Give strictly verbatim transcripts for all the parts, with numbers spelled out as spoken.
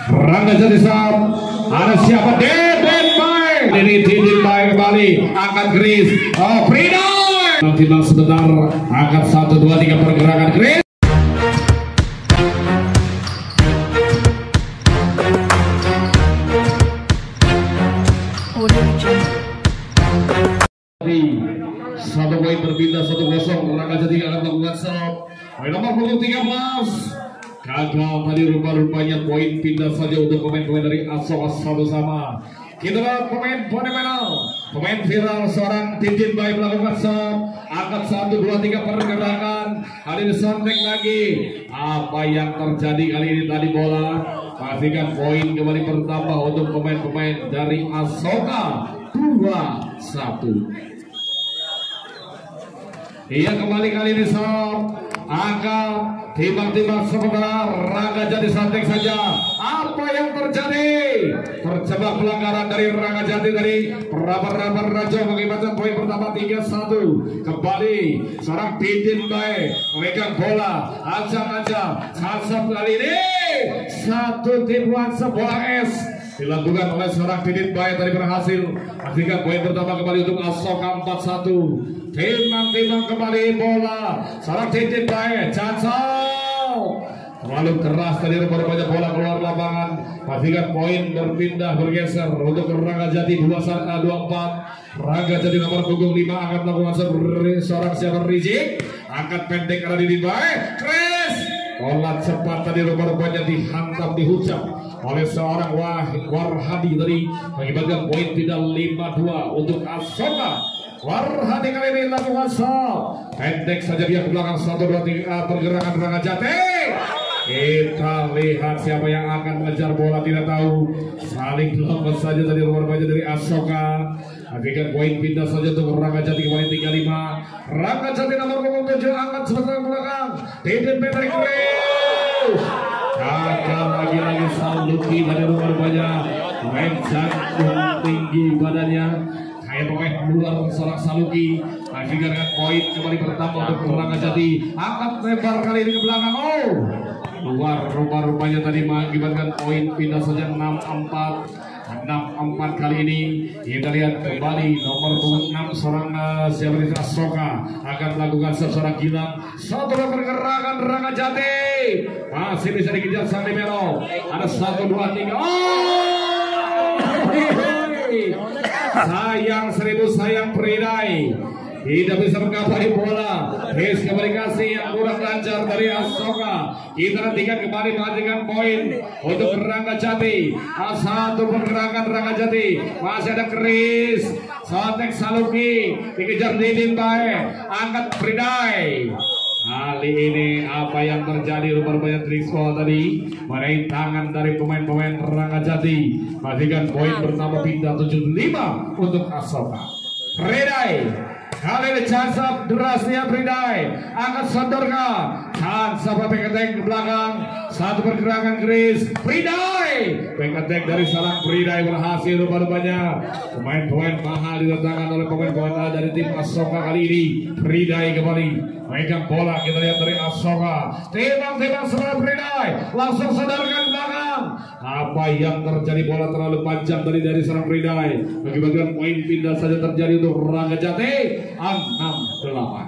Rangga Jati Sam. Ada siapa? Deden Bay. Ini Deden Bay kembali. Angkat Chris. Oh, Frida. Timbang sebentar. Angkat satu dua tiga pergerakan Chris. Satu poin berbeda satu kosong. Rangga Jati akan melakukan serve. Poin nomor punggung tiga belas. Gagal tadi rupa-rupanya poin pindah saja untuk pemain-pemain dari Asoka satu sama. Kita lihat pemain fenomenal, pemain viral seorang Deden Bay melakukan serve. Angkat satu dua tiga pergerakan. Kali ini sontek lagi. Apa yang terjadi kali ini tadi bola? Pastikan poin kembali bertambah untuk pemain-pemain dari Asoka dua satu. Iya kembali kali ini serve. Angkat timbang-timbang sebentar. Rangga Jati santai saja. Apa yang terjadi? Terjebak pelanggaran dari Rangga Jati dari Rabar-Rabar Raja mengakibatkan poin pertama tiga satu. Kembali seorang Deden Bay memegang bola. Ancang-ancang Hansap kali ini satu tipuan sebuah es dilakukan oleh seorang Deden Bay tadi berhasil. Pastikan poin pertama kembali untuk Asoka empat satu. Timbang-timbang kembali bola seorang Deden Bay. Jansau terlalu keras tadi rupanya bola keluar lapangan. Pastikan poin berpindah bergeser untuk Rangga Jati dua empat. Rangga Jati nomor punggung lima akan melakukan seorang siapa Rizik. Angkat pendek karena Deden Bay. Chris bola cepat tadi rupanya dihantam dihujam oleh seorang Warhadi tadi mengakibatkan poin pindah lima dua untuk Asoka. Warhadi kali ini lakukan serve. Pendek saja dia ke belakang satu dua tiga pergerakan Rangga Jati. Kita lihat siapa yang akan mengejar bola tidak tahu. Saling lepas saja tadi rupanya dari Asoka. Hakikat poin pindah saja untuk Rangga Jati kembali tiga lima. Rangga Jati nomor punggung tujuh angkat sebentar ke belakang. Deden Bay tarik Chris. Gagal lagi-lagi Saluki tadi rupanya main jantung tinggi badannya. Kayak pemain luar seorang Saluki. Akhirnya dengan poin kembali pertama untuk Rangga Jati. Angkat lebar kali ini ke belakang. Oh, luar rupa-rupanya tadi mengakibatkan poin pindah saja enam empat. enam empat kali ini. Kita lihat kembali nomor punggung enam seorang uh, siapa di Asoka akan melakukan seorang Gilang. Satu pergerakan Rangga Jati. Masih bisa dikejar sang libero. Ada satu dua tiga. Oh! Sayang seribu sayang Pridai tidak bisa menggapai bola. Chris kembali kasih yang kurang lancar dari Asoka. Kita nantikan kembali menghasilkan poin untuk Rangga Jati. Satu pergerakan Rangga Jati. Masih ada Chris. Sontek Saluki dikejar Deden Bay. Angkat Pridai. Kali ini apa yang terjadi rupanya Trixpo tadi meraih tangan dari pemain-pemain Rangga Jati. Pastikan poin pertama pindah tujuh lima untuk Asoka. Pridai kali ini Jansap derasnya Pridai. Angkat Sondorka. Jansap pengetek ke belakang. Satu pergerakan Chris. Pridai pengetek dari salam Pridai berhasil rupanya. Pemain-pemain mahal didatangkan oleh pemain-pemain dari tim Asoka kali ini. Pridai kembali megang bola. Kita lihat dari Asoka. Timbang-timbang seorang Pridai. Langsung sadarkan belakang. Apa yang terjadi, bola terlalu panjang dari dari seorang Pridai. Mengakibatkan poin pindah saja terjadi untuk Rangga Jati. enam delapan.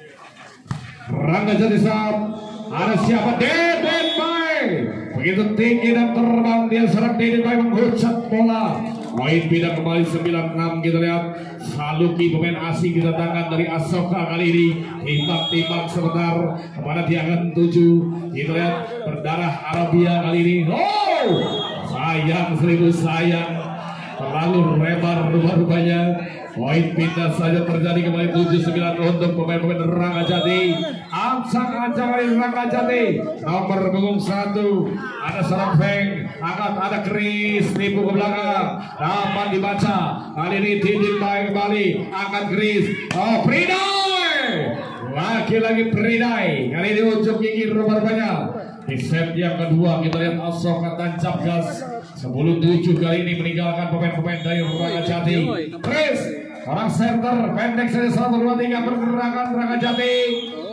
Rangga Jati Sam. Ada siapa? Deden Bay. Begitu tinggi dan terbang dia serang Deden Bay menghujat bola. Poin pindah kembali sembilan enam. Kita lihat Saluki pemain asing didatangkan dari Asoka kali ini. Timbang-timbang sebentar kepada Tiangan tujuh. Kita lihat berdarah Arabia kali ini. Oh, sayang seribu sayang. Terlalu lebar rupa-rupanya. Poin pindah saja terjadi kembali tujuh sembilan untuk pemain-pemain Rangga Jati. Ancang-ancang dari Rangga Jati. Nomor punggung satu. Ada seorang Feng. Angkat ada Chris. Nipu ke belakang. Dapat dibaca. Kali ini Deden Bay kembali. Angkat Chris. Oh, Pridai. Lagi-lagi Pridai. Kali ini ujung gigi rupa-rupanya. Di set yang kedua kita lihat Asoka tancap gas. sepuluh tujuh kali ini meninggalkan pemain-pemain dari Rangga Jati. Chris, orang center pendek saja satu dua tiga pergerakan Rangga Jati.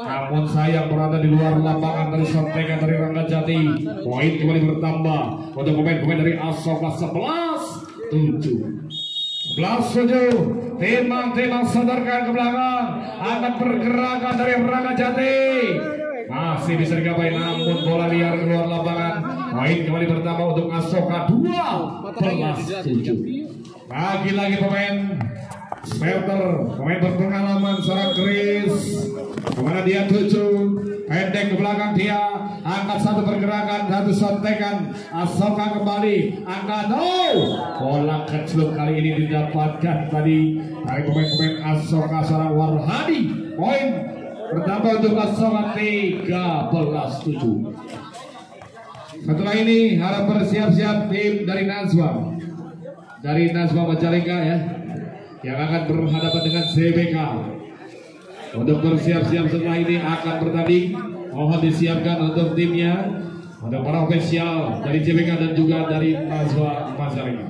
namun sayang berada di luar lapangan dari sontekan dari Rangga Jati. Poin kembali bertambah untuk pemain-pemain dari Asoka sebelas tujuh. sebelas tujuh. Timang-timang sadarkan ke belakang, akan pergerakan dari Rangga Jati. Masih bisa digapai namun bola liar keluar lapangan. Poin kembali bertambah untuk Asoka dua belas tujuh. Lagi-lagi pemain Smelter, pemain berpengalaman seorang Chris. Kemana dia tujuh, pendek ke belakang dia, angkat satu pergerakan, satu sontekan, Asoka kembali, angkat, oh, bola kecil kali ini didapatkan tadi dari pemain-pemain Asoka seorang Warhadi. Poin bertambah untuk Asoka tiga belas tujuh. Setelah ini harap bersiap-siap tim dari Nazwa, dari Nazwa Majalengka ya, yang akan berhadapan dengan Z B K. Untuk bersiap-siap setelah ini akan bertanding, mohon disiapkan untuk timnya, untuk para ofisial dari Z B K dan juga dari Nazwa Majalengka.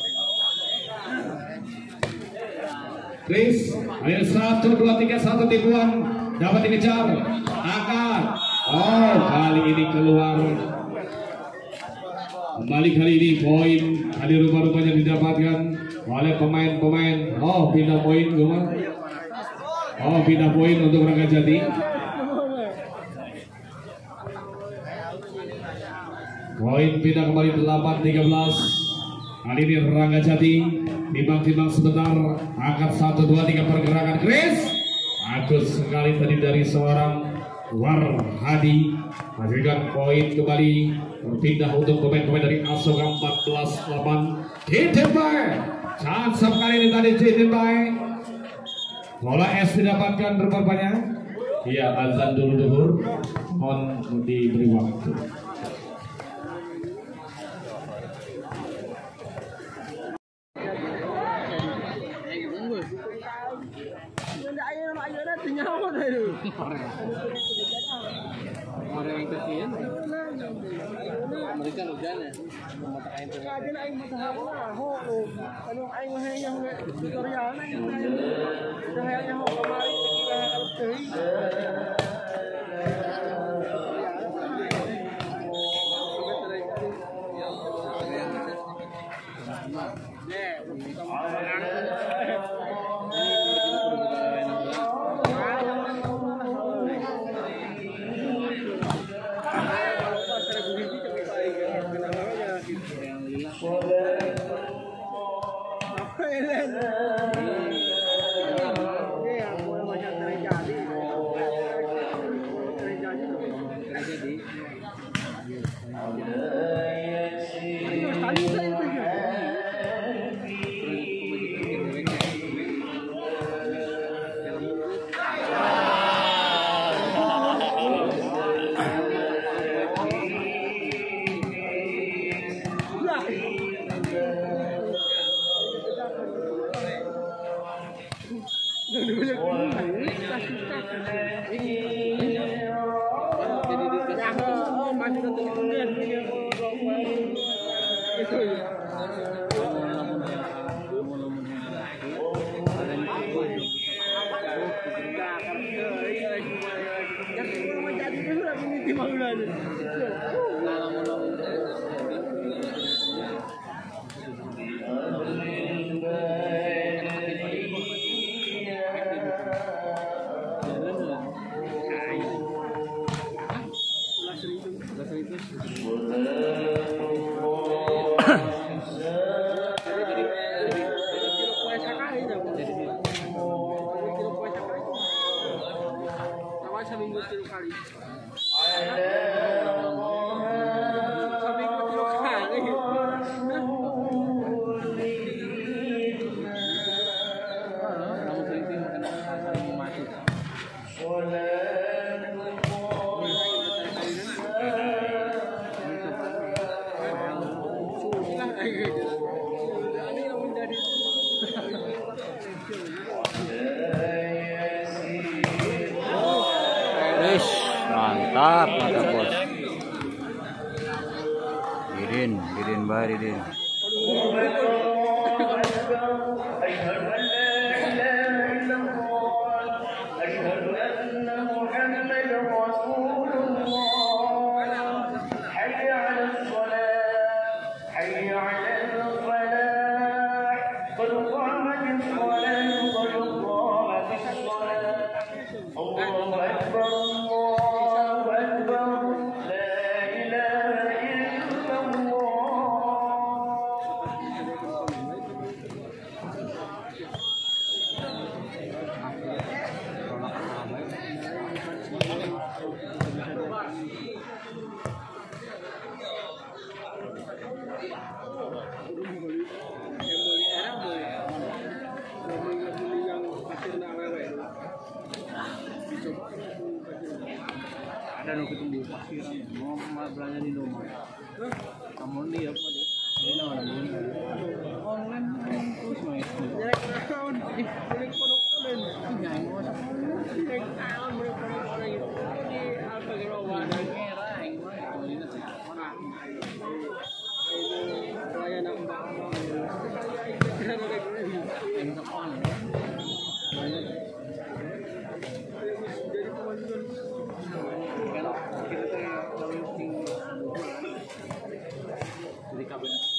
Chris, ada satu dua tiga satu tipuan dapat dikejar, akan, oh kali ini keluar. Kembali kali ini poin kali rupa-rupanya didapatkan oleh pemain-pemain. Oh pindah poin gimana? Oh pindah poin untuk Rangga Jati. Poin pindah kembali delapan tiga belas. Kali ini Rangga Jati timbang-timbang sebentar, angkat satu dua tiga pergerakan Chris. Bagus sekali tadi dari seorang Warhadi. Hasilkan poin kembali berpindah untuk pemain-pemain dari Asoka empat belas delapan. Ditembak, chance kali ini tadi ditembak. Bola S didapatkan berapa Iya, azan dulu duhur, mohon diberi waktu. Orang yang kecil, mereka hujan ya, mata air tu. Kajian air mata hawa, ho, kalau air mahal yang Victoria na, yang mahal yang ho kemari kita harus beli. Mantap, mantap bos. Didin, Didin bah Didin. Asyhadu an la ilaha illallah, asyhadu anna Muhammadan حي على الفلاح قد قامت الصلاة قد قامت الصلاة الله أكبر الله أكبر لا إله إلا الله. Ada no ketemu pasir mau belanja di rumah kamu lihat apa dia ini nama online terus main Jelek naon, jelek pondok-pondok. nyai mau Jelek naon jelek pondok-pondok itu. Di apa gitu wadah merah yang mana ini orang pelayanan mbak. yang depan Jadi pemajuan kita tuh kalau jadi kabinet